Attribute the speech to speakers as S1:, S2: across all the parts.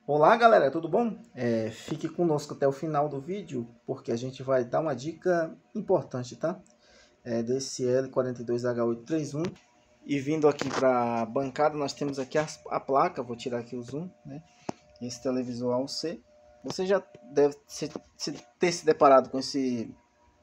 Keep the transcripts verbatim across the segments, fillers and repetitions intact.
S1: Olá galera, tudo bom? É, fique conosco até o final do vídeo, porque a gente vai dar uma dica importante, tá? É, desse L quarenta e dois H oito três um. E vindo aqui para a bancada, nós temos aqui a, a placa, vou tirar aqui o zoom, né? Esse televisor A U C. Você já deve se, se, ter se deparado com esse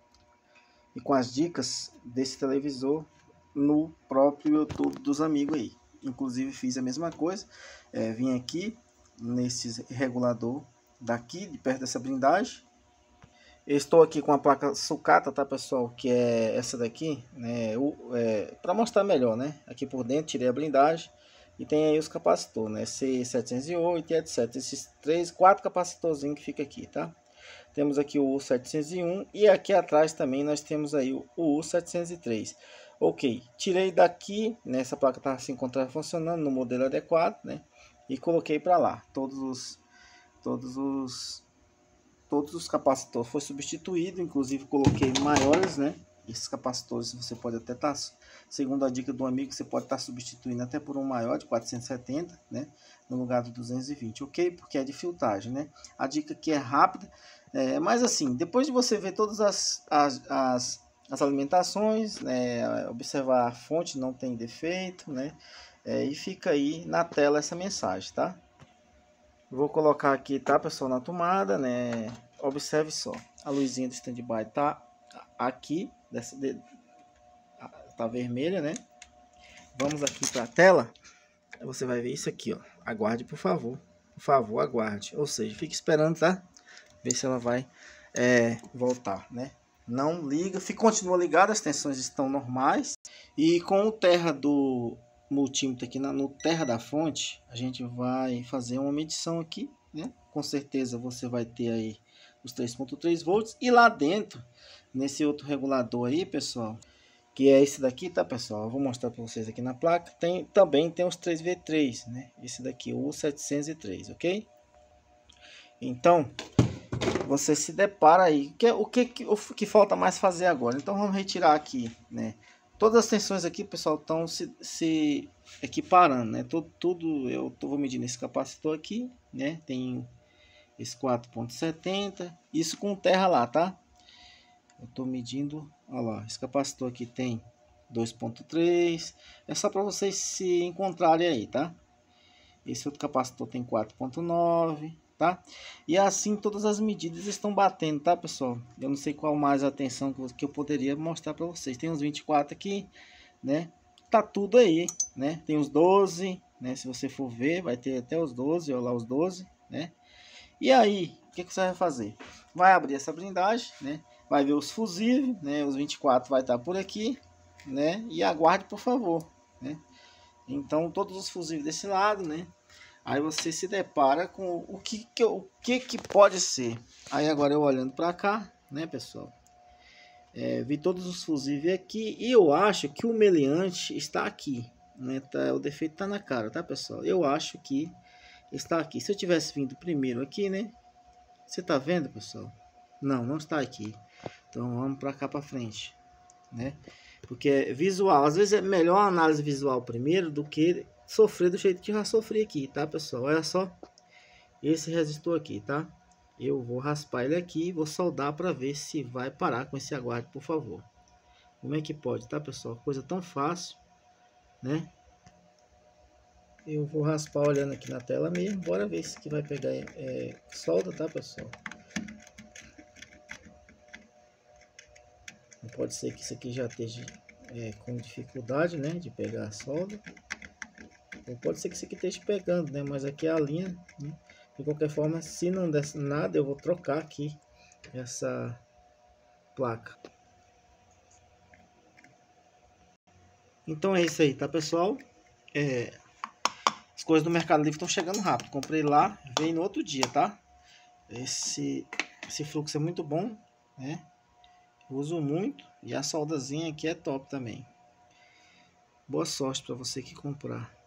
S1: e com as dicas desse televisor no próprio YouTube dos amigos aí. Inclusive fiz a mesma coisa, é, vim aqui nesse regulador daqui, de perto dessa blindagem. Eu estou aqui com a placa sucata, tá pessoal, que é essa daqui, né, é, para mostrar melhor, né, aqui por dentro tirei a blindagem e tem aí os capacitores, né, C setecentos e oito e etcétera. Esses três, quatro capacitorzinhos que fica aqui, tá? Temos aqui o U setecentos e um e aqui atrás também nós temos aí o U setecentos e três. Ok, tirei daqui, né, essa placa está se encontrando funcionando no modelo adequado, né? E coloquei para lá. Todos os todos os todos os capacitores foi substituído, inclusive coloquei maiores, né? Esses capacitores você pode até estar, tá, segundo a dica do amigo, você pode estar tá substituindo até por um maior de quatrocentos e setenta, né? No lugar do duzentos e vinte, ok? Porque é de filtragem, né? A dica aqui é rápida, é, mas assim, depois de você ver todas as, as, as, as alimentações, né? Observar a fonte, não tem defeito, né? É, e fica aí na tela essa mensagem, tá? Vou colocar aqui, tá pessoal, na tomada, né? Observe só, a luzinha do standby tá aqui, dessa, de, tá vermelha, né? Vamos aqui para a tela, você vai ver isso aqui, ó. Aguarde, por favor, por favor, aguarde. Ou seja, fique esperando, tá? Ver se ela vai é, voltar, né? Não liga, fica, continua ligada, as tensões estão normais. E com o terra do multímetro aqui na, no terra da fonte, a gente vai fazer uma medição aqui, né? Com certeza você vai ter aí os três ponto três volts. E lá dentro, nesse outro regulador aí, pessoal, que é esse daqui, tá pessoal? Eu vou mostrar para vocês aqui na placa. Tem, também tem os três V três, né? Esse daqui, o U setecentos e três, ok? Então, você se depara aí. Que, o, que, o que falta mais fazer agora? Então, vamos retirar aqui, né? Todas as tensões aqui, pessoal, estão se, se equiparando, né? Tudo, tudo eu tô, vou medir nesse capacitor aqui, né? Tem esse quatro ponto setenta, isso com terra lá, tá? Eu tô medindo, olha lá, esse capacitor aqui tem dois ponto três, é só para vocês se encontrarem aí, tá? Esse outro capacitor tem quatro ponto nove, tá? E assim todas as medidas estão batendo, tá, pessoal? Eu não sei qual mais a atenção que eu poderia mostrar para vocês. Tem uns vinte e quatro aqui, né? Tá tudo aí, né? Tem os doze, né? Se você for ver, vai ter até os doze, olha lá os doze, né? E aí, o que, que você vai fazer? Vai abrir essa blindagem, né? Vai ver os fusíveis, né? Os vinte e quatro vai estar por aqui, né? E aguarde, por favor, né? Então, todos os fusíveis desse lado, né? Aí você se depara com o que que, o que, que pode ser. Aí agora eu olhando para cá, né, pessoal? É, vi todos os fusíveis aqui e eu acho que o meliante está aqui, né? Tá, o defeito tá na cara, tá, pessoal? Eu acho que está aqui. Se eu tivesse vindo primeiro aqui, né? Você tá vendo, pessoal? Não, não está aqui. Então vamos para cá para frente, né? Porque visual, às vezes é melhor a análise visual primeiro do que sofrer do jeito que eu já sofri aqui, tá, pessoal? Olha só esse resistor aqui, tá? Eu vou raspar ele aqui, vou soldar para ver se vai parar com esse aguarde, por favor. Como é que pode, tá, pessoal? Coisa tão fácil, né? Eu vou raspar olhando aqui na tela mesmo. Bora ver se que vai pegar é, solda, tá, pessoal? Pode ser que isso aqui já esteja é, com dificuldade, né, de pegar a solda. Ou pode ser que isso aqui esteja pegando, né, mas aqui é a linha, né? De qualquer forma, se não der nada, eu vou trocar aqui essa placa. Então é isso aí, tá, pessoal? É, as coisas do Mercado Livre estão chegando rápido. Comprei lá, veio no outro dia, tá? Esse, esse fluxo é muito bom, né? Eu uso muito e a soldazinha aqui é top também. Boa sorte para você que comprar.